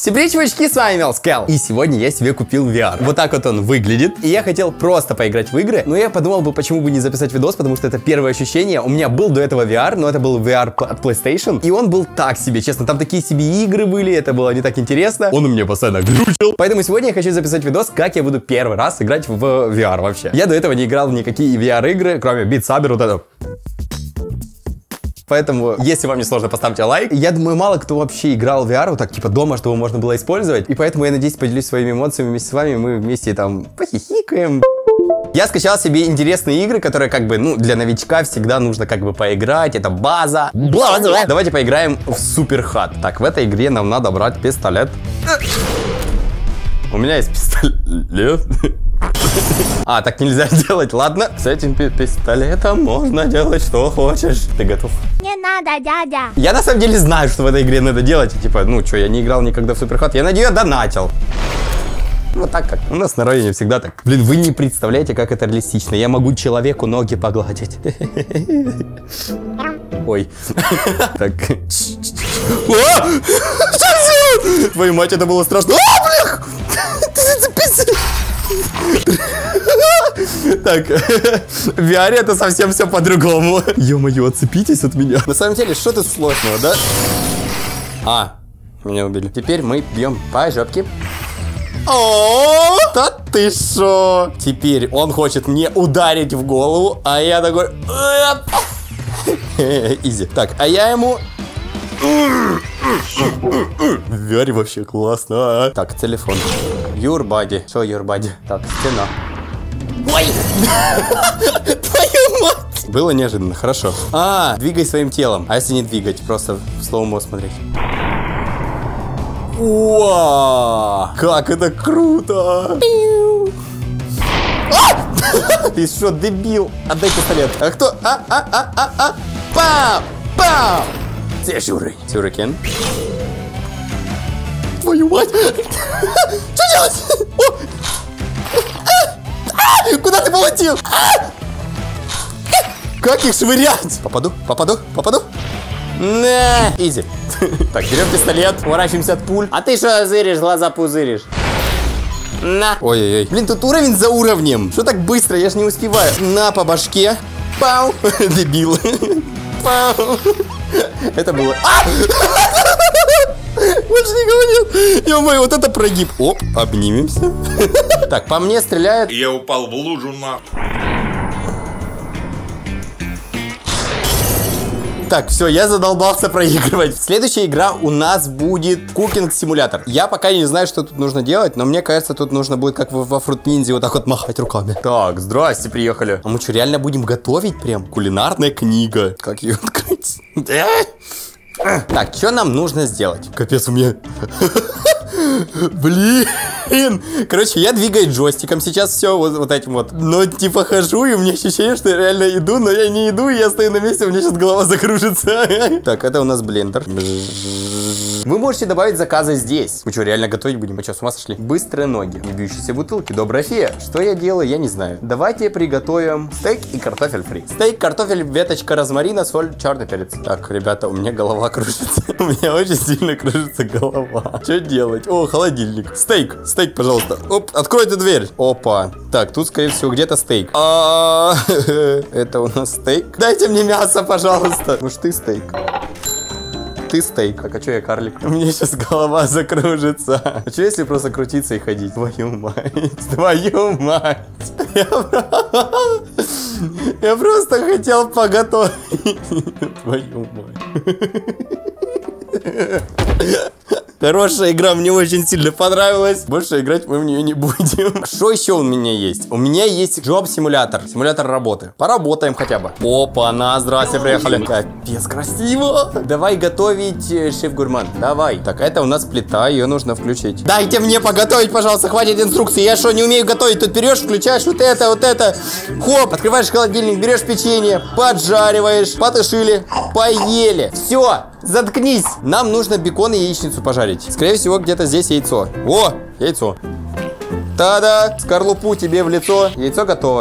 Всем привет, чувачки, с вами Мелскел. И сегодня я себе купил VR. Вот так вот он выглядит. И я хотел просто поиграть в игры. Но я подумал бы, почему бы не записать видос, потому что это первое ощущение. У меня был до этого VR, но это был VR от PlayStation. И он был так себе, честно. Там такие себе игры были, это было не так интересно. Он у меня постоянно глючил. Поэтому сегодня я хочу записать видос, как я буду первый раз играть в VR вообще. Я до этого не играл в никакие VR игры, кроме Beat Saber, вот это. Поэтому, если вам не сложно, поставьте лайк. Я думаю, мало кто вообще играл в VR, вот так, типа, дома, чтобы можно было использовать. И поэтому я надеюсь, поделюсь своими эмоциями вместе с вами. Мы вместе там похихикаем. Я скачал себе интересные игры, которые, как бы, ну, для новичка всегда нужно, как бы, поиграть. Это база. Давайте поиграем в Суперхат. Так, в этой игре нам надо брать пистолет. У меня есть пистолет. А, так нельзя делать, ладно. С этим пистолетом можно делать, что хочешь. Ты готов? Не надо, дядя. Я на самом деле знаю, что в этой игре надо делать. И, типа, ну что, я не играл никогда в Суперхат. Я на нее донатил. Вот так как. У нас на районе всегда так. Блин, вы не представляете, как это реалистично. Я могу человеку ноги погладить. Ой. Так. Твою мать, это было страшно. Так, в VR это совсем все по-другому. Ё-моё, отцепитесь от меня. На самом деле, что тут сложного, да? А, меня убили. Теперь мы бьем по жопке. О, да ты шо? Теперь он хочет мне ударить в голову, а я такой... Изи. Так, а я ему... В VR вообще классно. Так, телефон. Your body. Что your body? Так, стена. Ой! Твою мать! Было неожиданно, хорошо. А, двигай своим телом. А если не двигать, просто в слоумо смотреть. Вау! Как это круто! Ты что, дебил? Отдай пистолет. А кто? Пау! Пау! Сюрикен. Твою мать! Что делать? Куда ты полетел? Как их швырять? Попаду? На! Изи. Так, берем пистолет, уворачиваемся от пуль. А ты что зыришь, глаза пузыришь? На! Ой-ой-ой. Блин, тут уровень за уровнем. Что так быстро? Я ж не успеваю. На, по башке. Пау! Дебил. Пау! Это было... Больше никого нет. Ё-моё, вот это прогиб. Оп, обнимемся. Так, по мне стреляет. Я упал в лужу нахуй. Так, все, я задолбался проигрывать. Следующая игра у нас будет кукинг-симулятор. Я пока не знаю, что тут нужно делать, но мне кажется, тут нужно будет, как во Fruit Ninja, вот так вот махать руками. Так, здрасте, приехали. А мы что, реально будем готовить прям? Кулинарная книга. Как ее открыть? Так, что нам нужно сделать? Капец, у меня... Блин. Короче, я двигаю джойстиком сейчас все вот этим вот. Но типа хожу, и у меня ощущение, что я реально иду, но я не иду, и я стою на месте, у меня сейчас голова закружится. Так, это у нас блендер. Вы можете добавить заказы здесь. Мы что, реально готовить будем? Мы что, с ума сошли? Быстрые ноги, не бьющиеся бутылки, добрая фея. Что я делаю, я не знаю. Давайте приготовим стейк и картофель фри. Стейк, картофель, веточка розмарина, соль, черный перец. Так, ребята, у меня голова кружится. У меня очень сильно кружится голова. Что делать? О, холодильник. Стейк, пожалуйста. Оп, откройте дверь. Опа. Так, тут, скорее всего, где-то стейк. Это у нас стейк. Дайте мне мясо, пожалуйста. Уж ты стейк. Ты стейк. Так, а что я карлик? У меня сейчас голова закружится. А что если просто крутиться и ходить? Твою мать. Твою мать. Я просто хотел поготовить. Твою мать. Хорошая игра, мне очень сильно понравилась. Больше играть мы в нее не будем. Что еще у меня есть? У меня есть джоб-симулятор. Симулятор работы. Поработаем хотя бы. Опа-на, здрасте, приехали. Капец, красиво. Давай готовить, шеф-гурман. Давай. Так, это у нас плита, ее нужно включить. Дайте мне поготовить, пожалуйста, хватит инструкции. Я что, не умею готовить? Тут берешь, включаешь вот это. Хоп, открываешь холодильник, берешь печенье, поджариваешь, потушили, поели. Все. Заткнись! Нам нужно бекон и яичницу пожарить. Скорее всего, где-то здесь яйцо. О, яйцо. Та-да! Скорлупу тебе в лицо. Яйцо готово.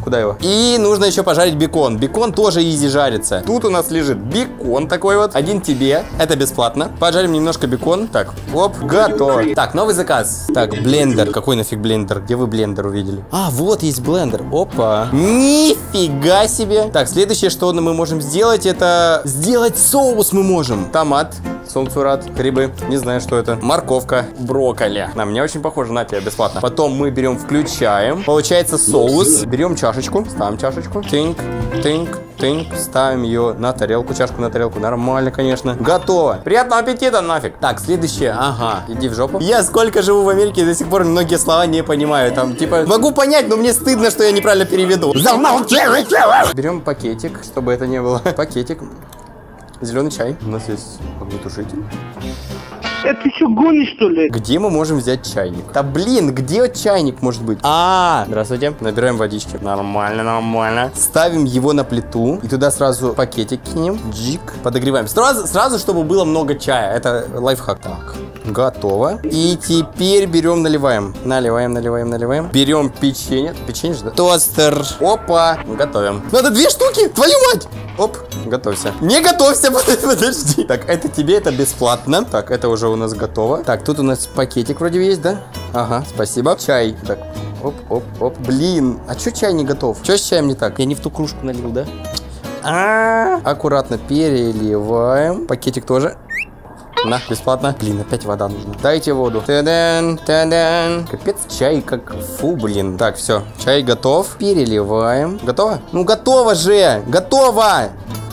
Куда его? И нужно еще пожарить бекон. Бекон тоже изи жарится. Тут у нас лежит бекон такой вот. Один тебе. Это бесплатно. Пожарим немножко бекон. Так, оп, готово. Так, новый заказ. Так, блендер. Какой нафиг блендер? Где вы блендер увидели? А, вот есть блендер. Опа. Нифига себе. Так, следующее, что мы можем сделать, это сделать соус мы можем. Томат, солнцурат, грибы. Не знаю, что это. Морковка, брокколи. На меня очень похоже на тебя, бесплатно. Потом мы берем, включаем. Получается соус. Берем чашечку. Ставим чашечку. Тынк, тынк, тынк. Ставим ее на тарелку. Чашку на тарелку. Нормально, конечно. Готово. Приятного аппетита нафиг. Так, следующее. Ага, иди в жопу. Я сколько живу в Америке, до сих пор многие слова не понимаю. Там, типа, могу понять, но мне стыдно, что я неправильно переведу. Берем пакетик, чтобы это не было. Пакетик. Зеленый чай. У нас есть огнетушитель. Это ты что, гонишь, что ли? Где мы можем взять чайник? Да блин, где чайник может быть? Здравствуйте. Набираем водички. Нормально, нормально. Ставим его на плиту. И туда сразу пакетик кинем. Джик. Подогреваем. Сразу, чтобы было много чая. Это лайфхак. Так, готово. И теперь берем, наливаем. Наливаем. Берем печенье. Печенье же, да? Тостер. Опа. Готовим. Надо 2 штуки. Твою мать. Оп, готовься. Не готовься, подожди. Так, это тебе, это бесплатно. Так, это уже у нас готово. Так, тут у нас пакетик вроде есть, да? Ага, спасибо. Чай. Так, оп. Блин, а чё чай не готов? Чё с чаем не так? Я не в ту кружку налил, да? Аккуратно переливаем. Пакетик тоже. На, бесплатно. Блин, опять вода нужна. Дайте воду. Та-дан. Капец, чай как... Фу, блин. Так, все. Чай готов. Переливаем. Готово? Ну, готово же! Готово!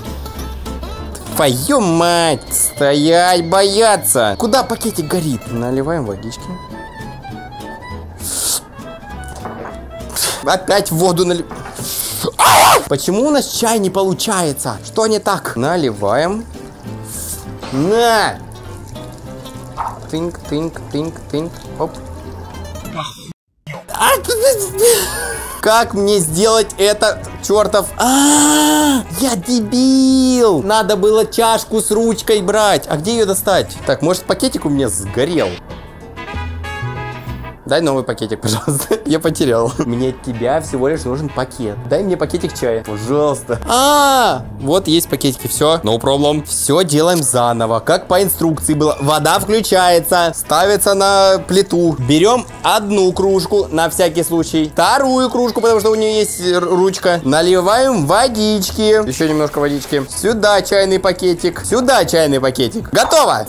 Твою мать! Стоять, бояться! Куда пакетик горит? Наливаем водички. Опять воду наливаем. Почему у нас чай не получается? Что не так? Наливаем. На! Тынк. Оп. Как мне сделать это, чертов? Я дебил! Надо было чашку с ручкой брать. А где ее достать? Так, может, пакетик у меня сгорел? Дай новый пакетик, пожалуйста. Я потерял. Мне от тебя всего лишь нужен пакет. Дай мне пакетик чая, пожалуйста. Вот есть пакетики, все. No problem. Все делаем заново, как по инструкции было. Вода включается, ставится на плиту. Берем 1 кружку на всякий случай. 2 кружку, потому что у нее есть ручка. Наливаем водички. Еще немножко водички. Сюда чайный пакетик. Сюда чайный пакетик. Готово.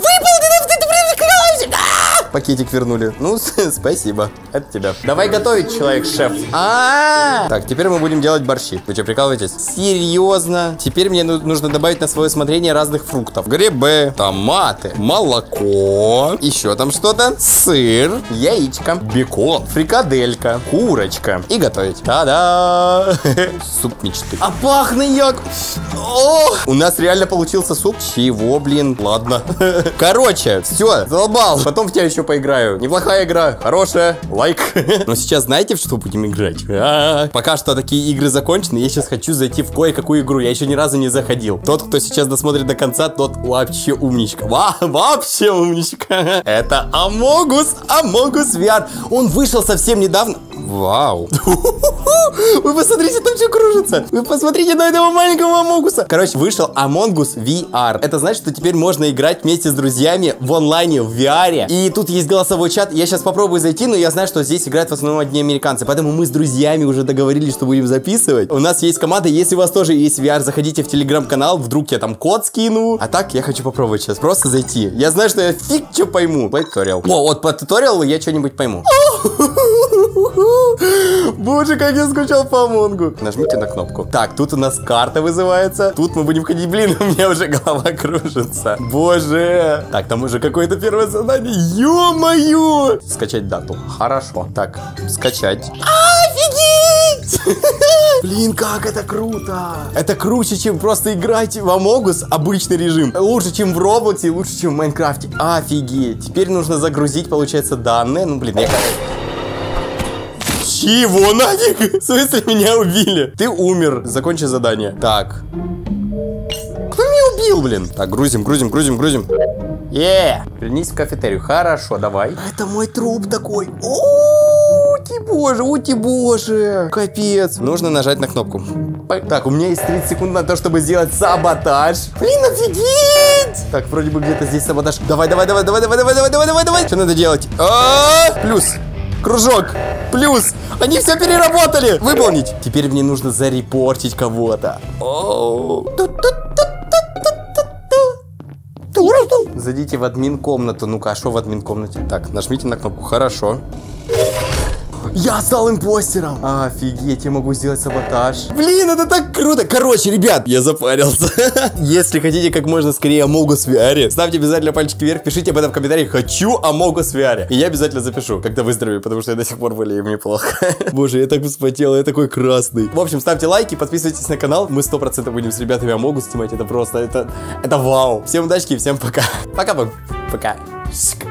Пакетик вернули. Ну, спасибо. Это тебя. Давай готовить, человек-шеф. Так, теперь мы будем делать борщи. Вы что, прикалываетесь? Серьезно? Теперь мне нужно добавить на свое усмотрение разных фруктов. Грибы, томаты, молоко. Еще там что-то. Сыр, яичко, бекон, фрикаделька, курочка. И готовить. Та-да! Суп мечты. А пахнет як! У нас реально получился суп. Чего, блин? Ладно. Короче, все, задолбал. Потом в тебя еще поиграю. Неплохая игра, хорошая, лайк. Но сейчас знаете, в что будем играть? Пока что такие игры закончены. Я сейчас хочу зайти в кое-какую игру. Я еще ни разу не заходил. Тот, кто сейчас досмотрит до конца, тот вообще умничка. Вообще умничка. Это Among Us VR. Он вышел совсем недавно. Вау. Вы посмотрите, там что кружится. Вы посмотрите на этого маленького Among Us. Короче, вышел Among Us VR. Это значит, что теперь можно играть вместе с друзьями в онлайне, в VR. И тут есть голосовой чат. Я сейчас попробую зайти, но я знаю, что здесь играют в основном одни американцы. Поэтому мы с друзьями уже договорились, что будем записывать. У нас есть команда. Если у вас тоже есть VR, заходите в телеграм-канал. Вдруг я там код скину. А так, я хочу попробовать сейчас. Просто зайти. Я знаю, что я фиг что пойму. Play tutorial. О, вот по туториалу я что-нибудь пойму. Боже, как я скучал по Амонгу. Нажмите на кнопку. Так, тут у нас карта вызывается. Тут мы будем ходить. Блин, у меня уже голова кружится. Боже. Так, там уже какое-то первое задание. Ё-моё. Скачать дату. Хорошо. Так, скачать. Офигеть! Блин, как это круто. Это круче, чем просто играть в Among Us обычный режим. Лучше, чем в Roblox и лучше, чем в Майнкрафте. Офигеть. Теперь нужно загрузить, получается, данные. Ну, блин, я... Чего нафиг? В смысле, меня убили? Ты умер. Закончи задание. Так. Кто меня убил, блин? Так, грузим. Вернись в кафетерию. Хорошо, давай. Это мой труп такой. ути боже. Капец. Нужно нажать на кнопку. Так, у меня есть 30 секунд на то, чтобы сделать саботаж. Блин, офигеть! Так, вроде бы где-то здесь саботаж. Давай. Что надо делать? Плюс. Кружок. Плюс. Они все переработали. Выполнить. Теперь мне нужно зарепортить кого-то. Зайдите в админ-комнату. Ну-ка, а что в админ-комнате? Так, нажмите на кнопку. Хорошо. Я стал импостером. Офигеть, я могу сделать саботаж. Блин, это так круто. Короче, ребят, я запарился. Если хотите как можно скорее Among Us в VR, ставьте обязательно пальчики вверх, пишите об этом в комментариях. Хочу Among Us в VR. И я обязательно запишу, когда выздоровею, потому что я до сих пор болею, мне плохо. Боже, я так вспотел, я такой красный. В общем, ставьте лайки, подписывайтесь на канал. Мы 100% будем с ребятами Among Us снимать. Это просто, это вау. Всем удачи и всем пока. Пока.